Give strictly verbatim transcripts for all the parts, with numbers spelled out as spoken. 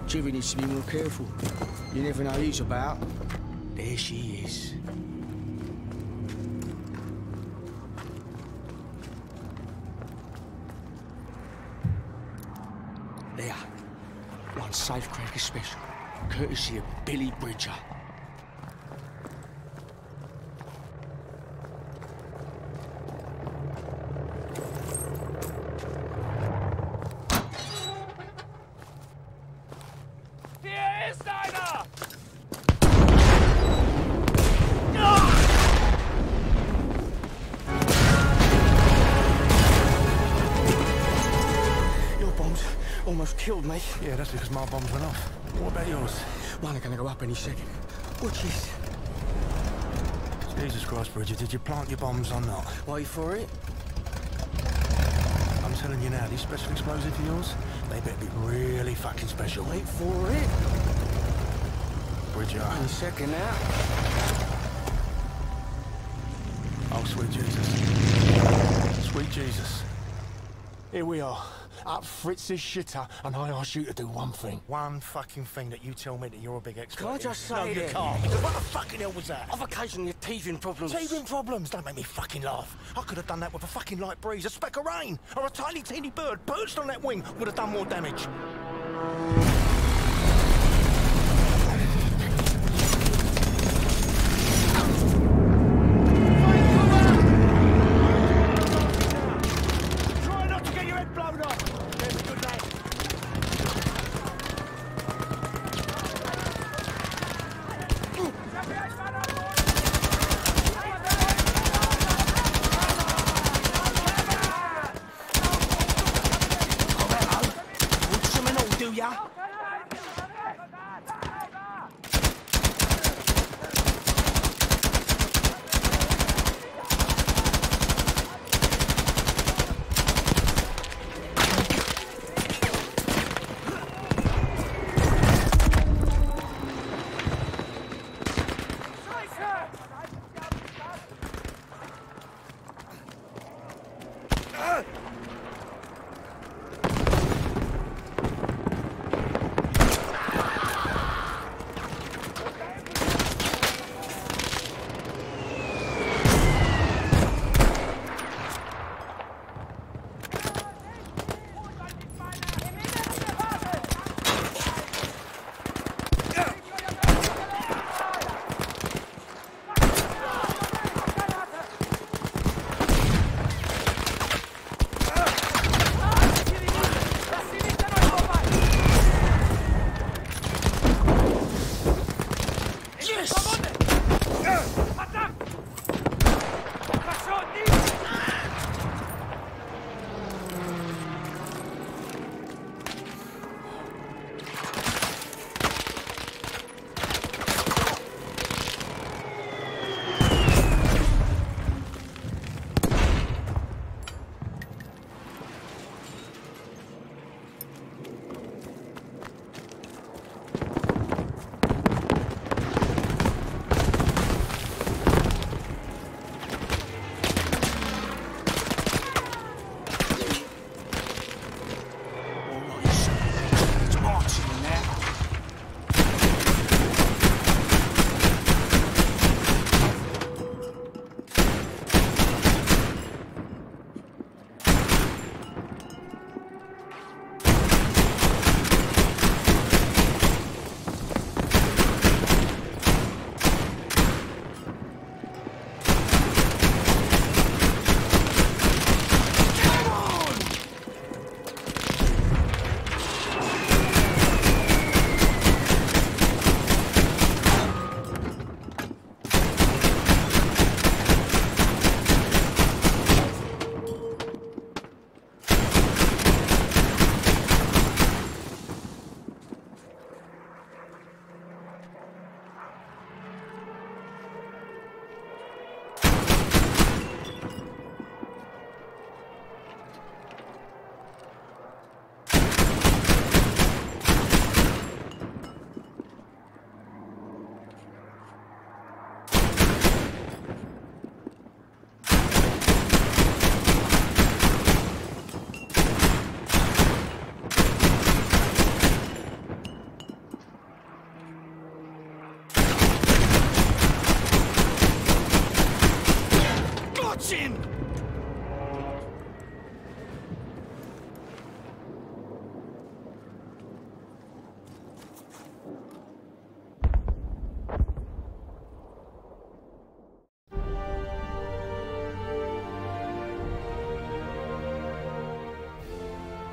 Jivy needs to be more careful. You never know who's about. There she is. There. One safecracker special, courtesy of Billy Bridger. Almost killed me. Yeah, that's because my bombs went off. What about yours? Mine are gonna go up any second. Watch this. Jesus Christ, Bridger, did you plant your bombs or not? Wait for it. I'm telling you now, these special explosives of yours, they better be really fucking special. Wait for it. Bridger. Any second now. Oh, sweet Jesus. Sweet Jesus. Here we are. Up Fritz's shitter, and I ask you to do one thing. One fucking thing that you tell me that you're a big expert Can I in. just say No, you it? can't. What the fucking hell was that? I've occasionally had teething problems. Teething problems? Don't make me fucking laugh. I could have done that with a fucking light breeze, a speck of rain, or a tiny, teeny bird perched on that wing would have done more damage. Yeah?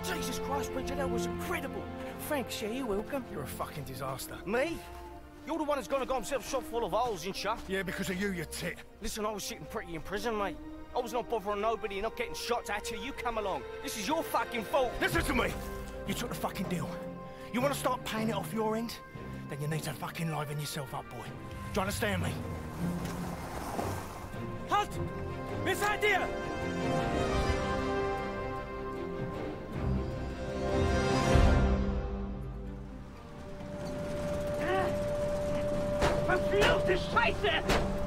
Jesus Christ, Bridger, that was incredible. Thanks, yeah, you're welcome. You're a fucking disaster. Me? You're the one who's gonna got himself shot full of holes, ain't ya? Yeah, because of you, you tit. Listen, I was sitting pretty in prison, mate. I was not bothering nobody and not getting shots at you. You come along. This is your fucking fault. Listen to me. You took the fucking deal. You want to start paying it off your end? Then you need to fucking liven yourself up, boy. Do you understand me? Halt! Wer seid ihr? Verfluchte Scheiße!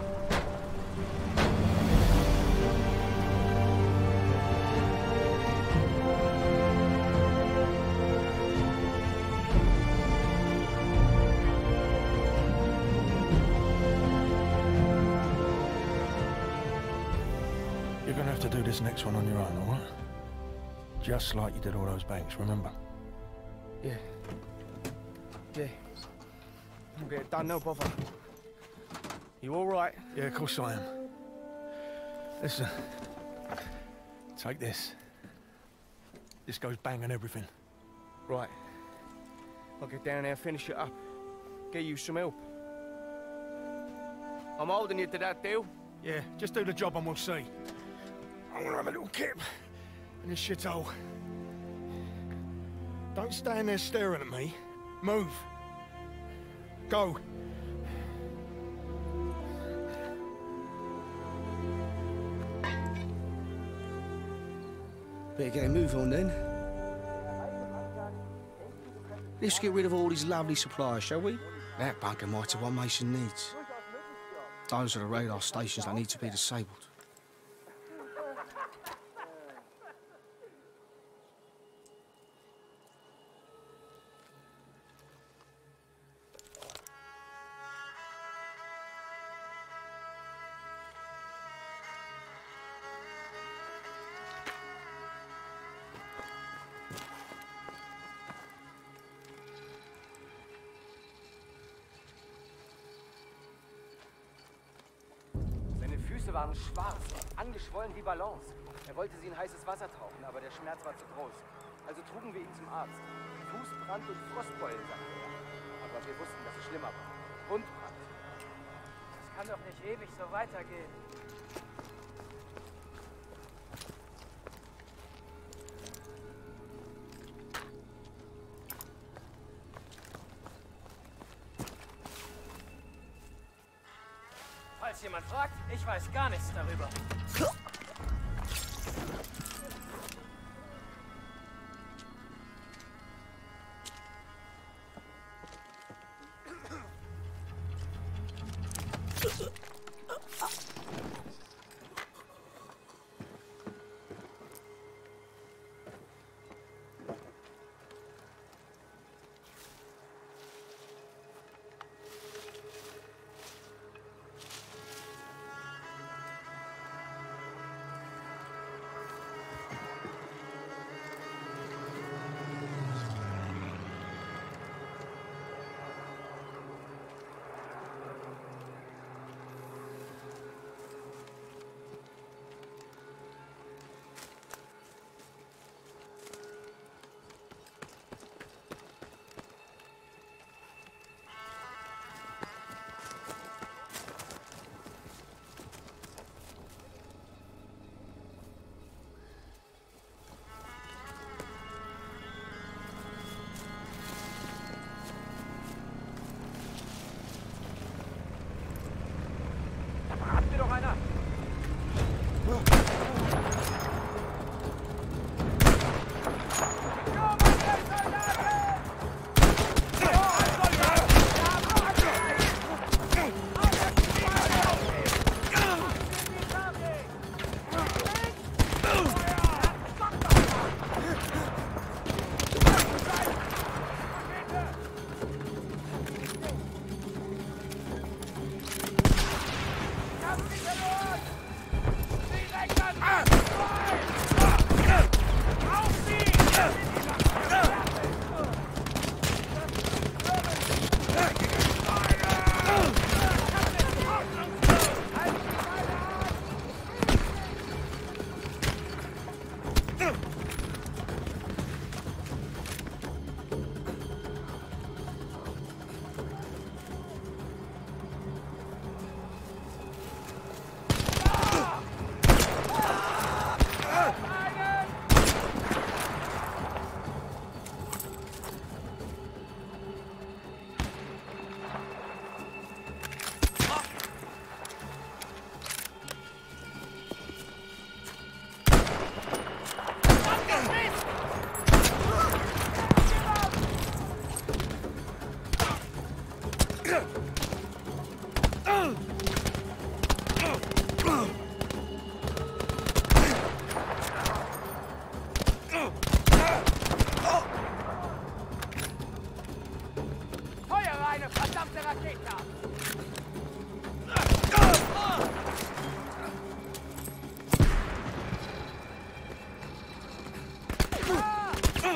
You're gonna have to do this next one on your own, all right? Just like you did all those banks, remember? Yeah. Yeah. I'll get it done, no bother. You all right? Yeah, of course I am. Listen. Take this. This goes bang on everything. Right. I'll get down there and finish it up. Get you some help. I'm holding you to that deal. Yeah, just do the job and we'll see. I want to have a little kip in this shithole. Don't stand there staring at me. Move. Go. Better get a move on then. Let's get rid of all these lovely supplies, shall we? That bunker might have what Mason needs. Those are the radar stations that need to be disabled. Füße waren schwarz, angeschwollen wie Ballons. Er wollte sie in heißes Wasser tauchen, aber der Schmerz war zu groß. Also trugen wir ihn zum Arzt. Fußbrand und Frostbeulen, sagte er. Aber wir wussten, dass es schlimmer war. Wundbrand. Das kann doch nicht ewig so weitergehen. Falls jemand fragt, ich weiß gar nichts darüber. Doch einer!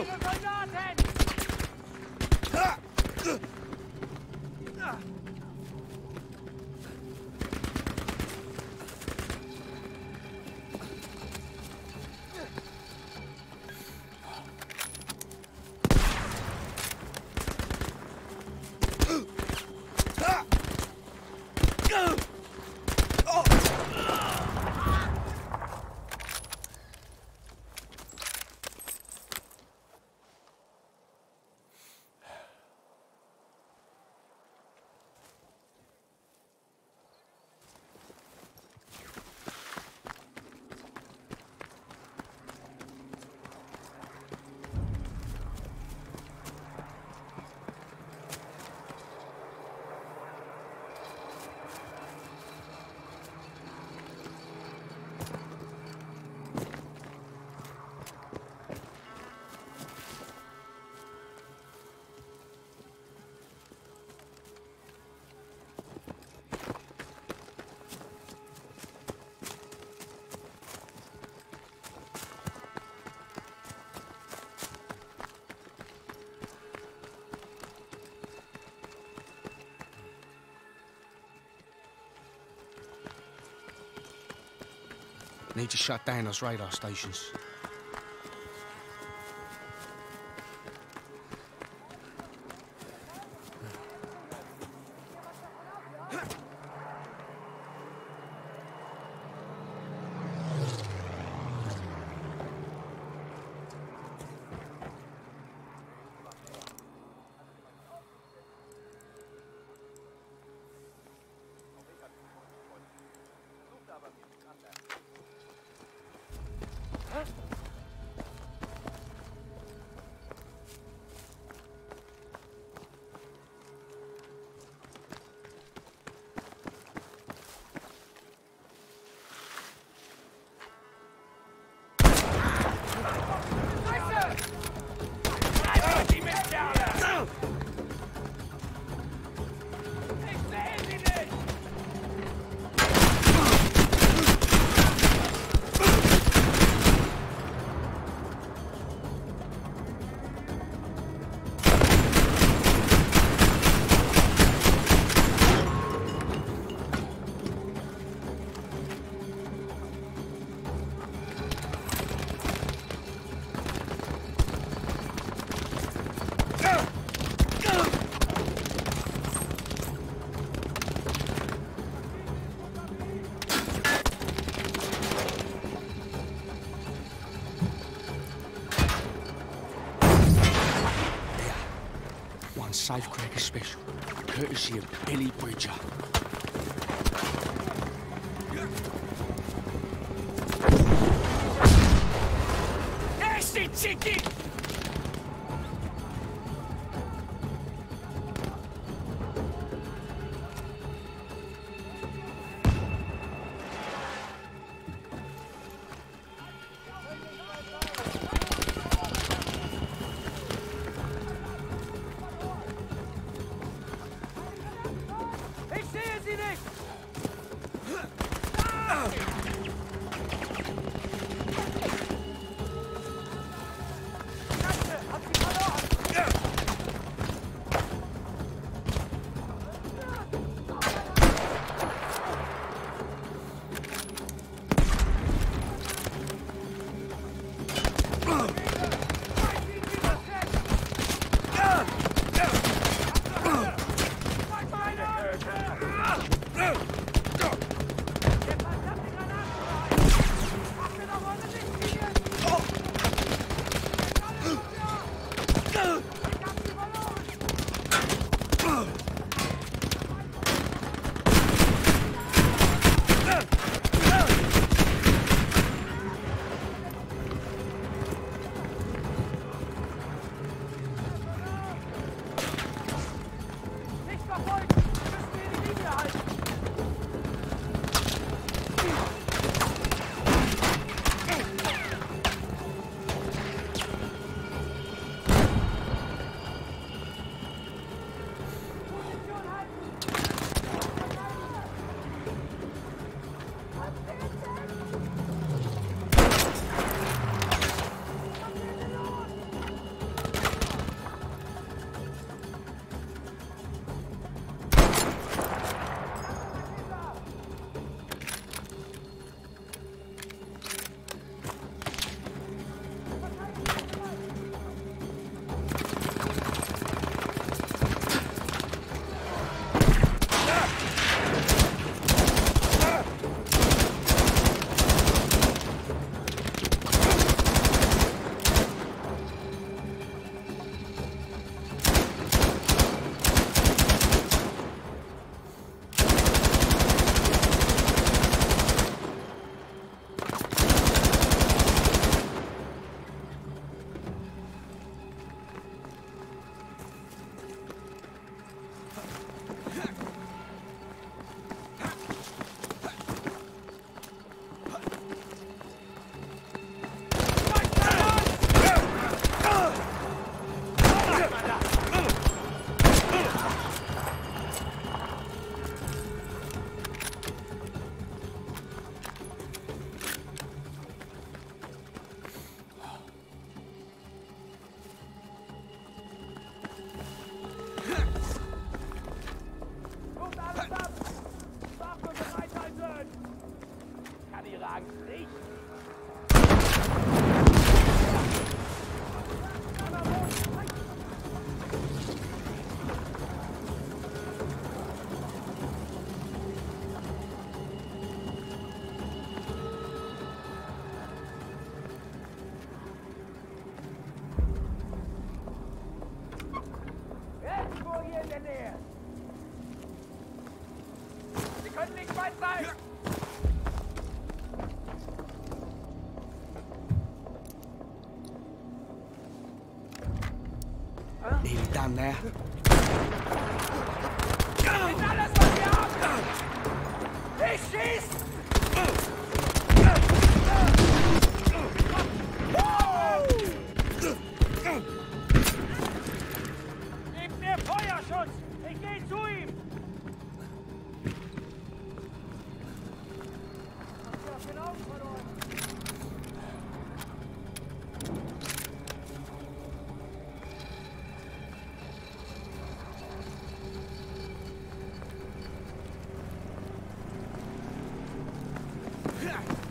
Need to shut down those radar stations. Safecracker special, courtesy of Billy Bridger. Nasty chicken! Nähe. Sie können nicht weit sein. Nearly done there. Das ist alles, was wir haben. Ich schieß! Gebt mir Feuerschutz! Ich gehe zu ihm! Ich hab den Augen verloren. Yeah.